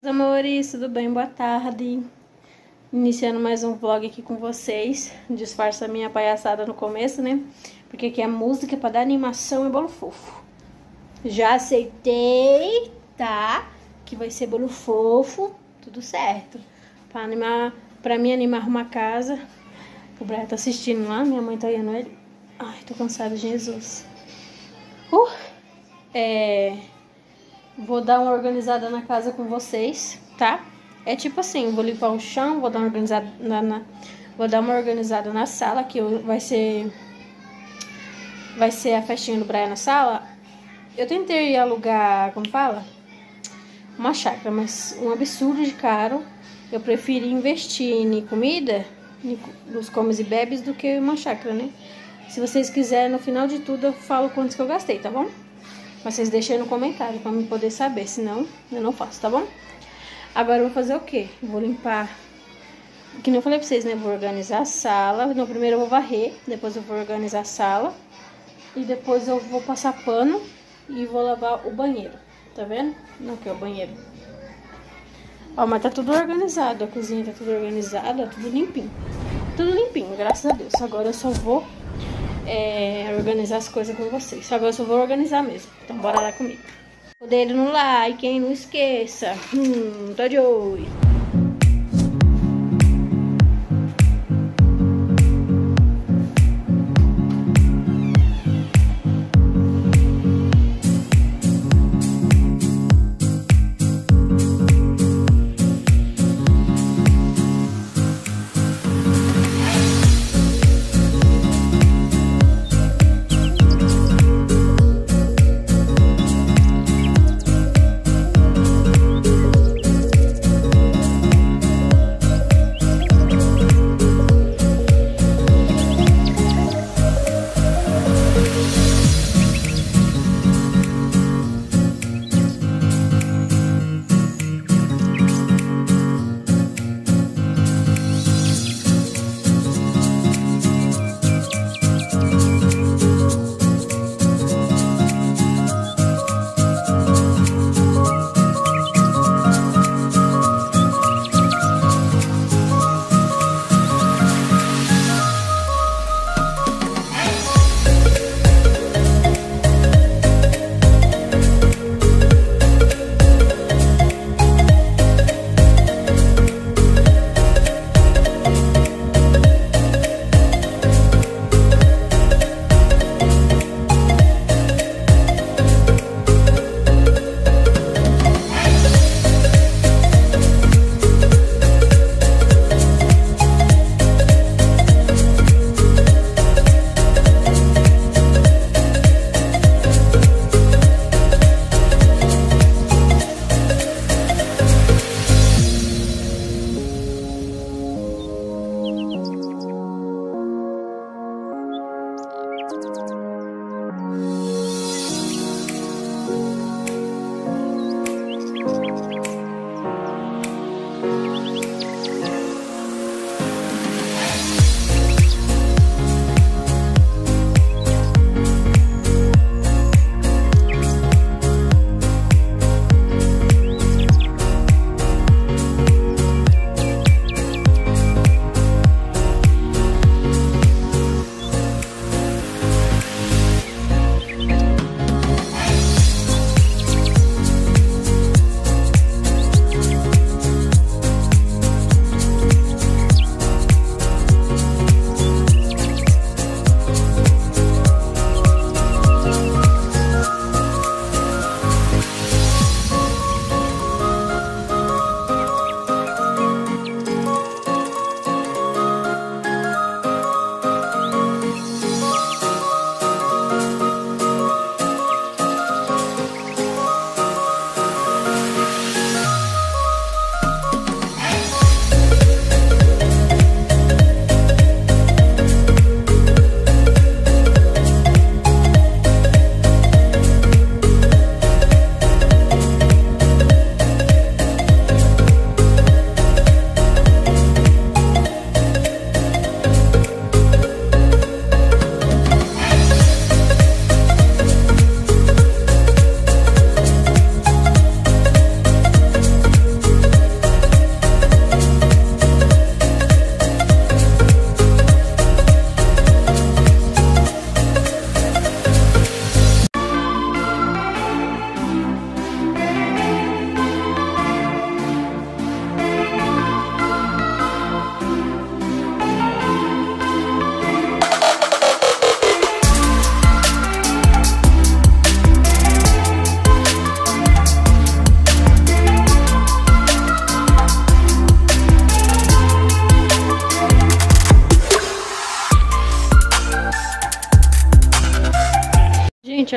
Amores, tudo bem? Boa tarde. Iniciando mais um vlog aqui com vocês. Disfarça a minha palhaçada no começo, né? Porque aqui é música pra dar animação e bolo fofo. Já aceitei, tá? Que vai ser bolo fofo, tudo certo. Pra mim animar uma casa. O Brian tá assistindo lá, minha mãe tá olhando ele. Ai, tô cansada, Jesus. Vou dar uma organizada na casa com vocês, tá? É tipo assim, vou limpar o chão, vou dar uma organizada na sala, que vai ser a festinha do Brian na sala. Eu tentei alugar, como fala? Uma chácara, mas um absurdo de caro. Eu preferi investir em comida, nos comes e bebes, do que uma chácara, né? Se vocês quiserem, no final de tudo, eu falo quantos que eu gastei, tá bom? Mas vocês deixem aí no comentário pra eu poder saber, senão eu não faço, tá bom? Agora eu vou fazer o quê? Vou limpar, que nem eu falei pra vocês, né? Vou organizar a sala. No primeiro eu vou varrer, depois eu vou organizar a sala. E depois eu vou passar pano e vou lavar o banheiro. Tá vendo? Não, que é o banheiro. Ó, mas tá tudo organizado, a cozinha tá tudo organizada, tudo limpinho. Tudo limpinho, graças a Deus. Agora eu só vou organizar as coisas com vocês. Agora eu só vou organizar mesmo. Então bora lá comigo. O dedo no like, hein? Não esqueça. Tô de olho.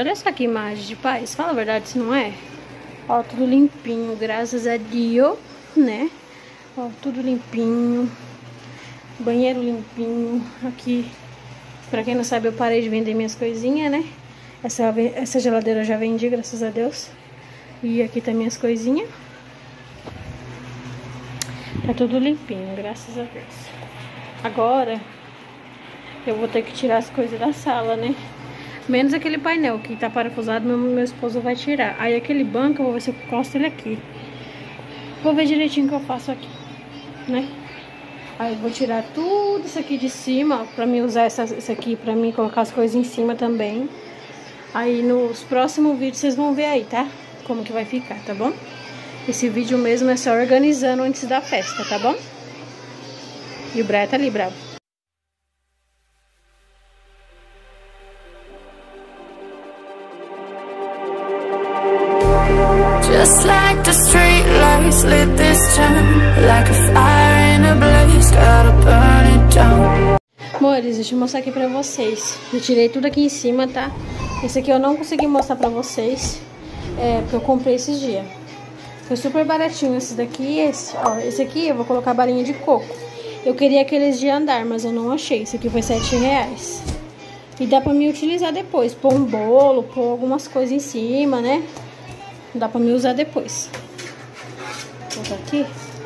olha só que imagem de paz. Fala a verdade se não é. Ó, tudo limpinho, graças a Deus, né? Ó, tudo limpinho. Banheiro limpinho. Aqui, pra quem não sabe, eu parei de vender minhas coisinhas, né? Essa geladeira eu já vendi, graças a Deus. E aqui tá minhas coisinhas. Tá tudo limpinho, graças a Deus. Agora, eu vou ter que tirar as coisas da sala, né? Menos aquele painel que tá parafusado, meu esposo vai tirar. Aí aquele banco, eu vou ver se eu encosto ele aqui. Vou ver direitinho o que eu faço aqui, né? Aí eu vou tirar tudo isso aqui de cima, ó, pra mim usar isso aqui, pra mim colocar as coisas em cima também. Aí nos próximos vídeos vocês vão ver aí, tá? Como que vai ficar, tá bom? Esse vídeo mesmo é só organizando antes da festa, tá bom? E o Brian tá ali, bravo. Just like the street lights lit this town, like a fire in a blaze, gotta burn it down. Amores, deixa eu mostrar aqui pra vocês. Eu tirei tudo aqui em cima, tá? Esse aqui eu não consegui mostrar pra vocês, porque eu comprei esses dias. Foi super baratinho esse daqui e esse. Ó, esse aqui eu vou colocar balinha de coco. Eu queria aqueles de andar, mas eu não achei. Esse aqui foi R$7. E dá pra me utilizar depois. Pôr um bolo, pôr algumas coisas em cima, né? Dá pra me usar depois. Vou botar aqui.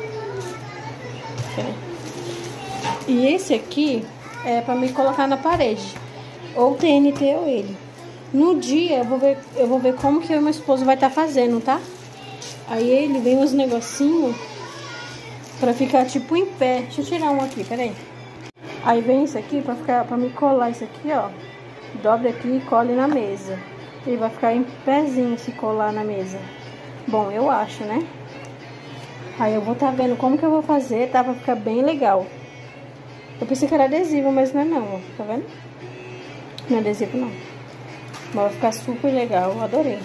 E esse aqui é pra me colocar na parede. Ou TNT ou ele. No dia eu vou ver como que eu e meu esposo vai estar fazendo, tá? Aí ele vem uns negocinhos pra ficar tipo em pé. Deixa eu tirar um aqui, peraí. Aí vem isso aqui pra me colar isso aqui, ó. Dobre aqui e cole na mesa. Ele vai ficar em pezinho se colar na mesa. Bom, eu acho, né? Aí eu vou estar vendo como que eu vou fazer, tá? Pra ficar bem legal. Eu pensei que era adesivo, mas não é não, ó. Tá vendo? Não é adesivo, não. Mas vai ficar super legal, eu adorei.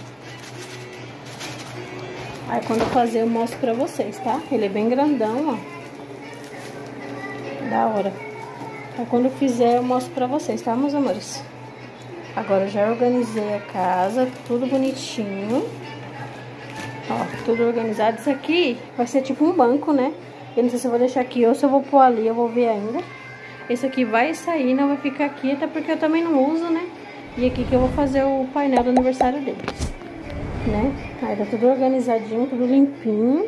Aí quando eu fazer eu mostro pra vocês, tá? Ele é bem grandão, ó. Da hora. Aí quando eu fizer eu mostro pra vocês, tá, meus amores? Agora eu já organizei a casa, tudo bonitinho. Ó, tudo organizado. Isso aqui vai ser tipo um banco, né? Eu não sei se eu vou deixar aqui ou se eu vou pôr ali, eu vou ver ainda. Esse aqui vai sair, não vai ficar aqui, até porque eu também não uso, né? E aqui que eu vou fazer o painel do aniversário dele, né? Aí tá tudo organizadinho, tudo limpinho.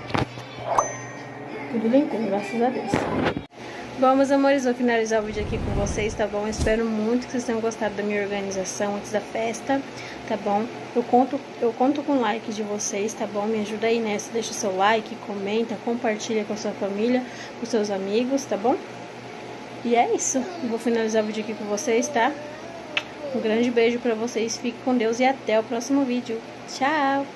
Tudo limpinho, graças a Deus. Bom, meus amores, vou finalizar o vídeo aqui com vocês, tá bom? Eu espero muito que vocês tenham gostado da minha organização antes da festa, tá bom? Eu conto com o like de vocês, tá bom? Me ajuda aí nessa, deixa o seu like, comenta, compartilha com a sua família, com seus amigos, tá bom? E é isso, eu vou finalizar o vídeo aqui com vocês, tá? Um grande beijo pra vocês, fiquem com Deus e até o próximo vídeo. Tchau!